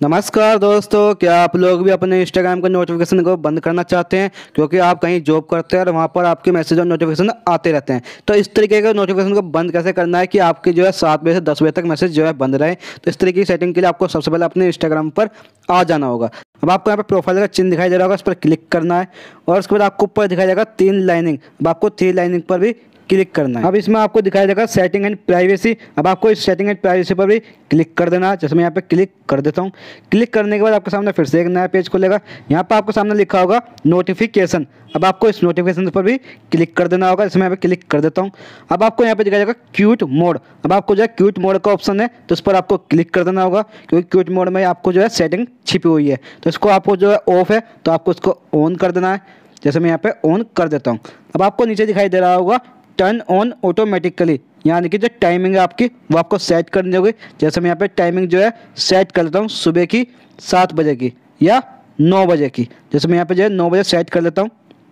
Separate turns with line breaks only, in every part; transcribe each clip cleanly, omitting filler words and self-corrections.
नमस्कार दोस्तों, क्या आप लोग भी अपने इंस्टाग्राम के नोटिफिकेशन को बंद करना चाहते हैं? क्योंकि आप कहीं जॉब करते हैं और वहाँ पर आपके मैसेज और नोटिफिकेशन आते रहते हैं। तो इस तरीके के नोटिफिकेशन को बंद कैसे करना है कि आपके 7 बजे से 10 बजे तक मैसेज बंद रहे। तो इस तरीके की सेटिंग के लिए आपको सबसे पहले अपने इंस्टाग्राम पर आ जाना होगा। अब आपको यहाँ पर प्रोफाइल का चिन्ह दिखाई दे रहा होगा, उस पर क्लिक करना है और उसके बाद आपको ऊपर दिखाई देगा 3 लाइनिंग। अब आपको 3 लाइनिंग पर भी क्लिक करना है। अब इसमें आपको दिखाई देगा सेटिंग एंड प्राइवेसी। अब आपको इस सेटिंग एंड प्राइवेसी पर भी क्लिक कर देना है, जैसे मैं यहाँ पे क्लिक कर देता हूँ। क्लिक करने के बाद आपके सामने फिर से एक नया पेज खुलेगा। यहाँ पर आपको सामने लिखा होगा नोटिफिकेशन। अब आपको इस नोटिफिकेशन पर भी क्लिक कर देना होगा, जैसे मैं यहाँ पे क्लिक कर देता हूँ। अब आपको यहाँ पे दिखाई देगा क्यूट मोड। अब आपको क्यूट मोड का ऑप्शन है, तो इस पर आपको क्लिक कर देना होगा, क्योंकि क्यूट मोड में आपको सेटिंग छिपी हुई है। तो इसको आपको ऑफ है, तो आपको इसको ऑन कर देना है, जैसे मैं यहाँ पे ऑन कर देता हूँ। अब आपको नीचे दिखाई दे रहा होगा टर्न ऑन ऑटोमेटिकली, यानी कि जो टाइमिंग है आपकी वो आपको सेट करनी होगी। जैसे मैं यहाँ पे टाइमिंग सेट कर लेता हूँ, सुबह की 7 बजे की या 9 बजे की। जैसे मैं यहाँ पे 9 बजे सेट कर लेता हूँ।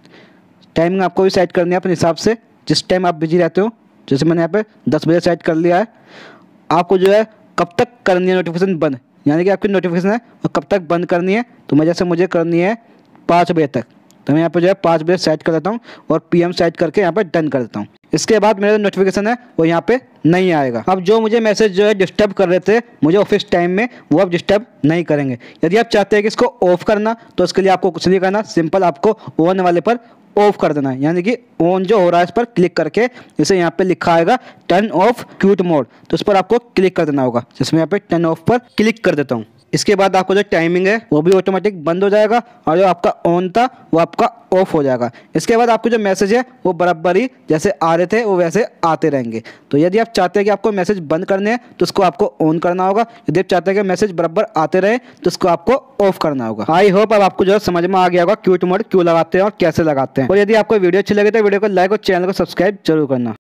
टाइमिंग आपको भी सेट करनी है अपने हिसाब से, जिस टाइम आप बिजी रहते हो। जैसे मैंने यहाँ पे 10 बजे सेट कर लिया है। आपको कब तक करनी है नोटिफिकेशन बंद, यानी कि आपकी नोटिफिकेशन है वो कब तक बंद करनी है। तो मुझे करनी है 5 बजे तक। तो मैं यहाँ पे 5 बजे सेट कर देता हूँ और PM सेट करके यहाँ पे डन कर देता हूँ। इसके बाद मेरा नोटिफिकेशन है वो यहाँ पे नहीं आएगा। अब जो मुझे मैसेज डिस्टर्ब कर रहे थे मुझे ऑफिस टाइम में, वो अब डिस्टर्ब नहीं करेंगे। यदि आप चाहते हैं कि इसको ऑफ करना, तो इसके लिए आपको कुछ नहीं करना, सिंपल आपको ऑन वाले पर ऑफ कर देना है। यानी कि ऑन जो हो रहा है इस पर क्लिक करके, जैसे यहाँ पे लिखा आएगा टर्न ऑफ क्यूट मोड, तो इस पर आपको क्लिक कर देना होगा। जैसे मैं यहाँ पे टर्न ऑफ पर क्लिक कर देता हूँ। इसके बाद आपको टाइमिंग है वो भी ऑटोमेटिक बंद हो जाएगा और जो आपका ऑन था वो आपका ऑफ हो जाएगा। इसके बाद आपको मैसेज है वो बराबर ही जैसे आ रहे थे वो वैसे आते रहेंगे। तो यदि आप चाहते हैं कि आपको मैसेज बंद करने हैं तो उसको आपको ऑन करना होगा। यदि आप चाहते हैं कि मैसेज बराबर आते रहे तो उसको आपको ऑफ करना होगा। आई होप अब आपको समझ में आ गया होगा क्यूट मोड क्यों लगाते हैं और कैसे लगाते हैं। और यदि आपको वीडियो अच्छी लगे तो वीडियो को लाइक और चैनल को सब्सक्राइब जरूर करना।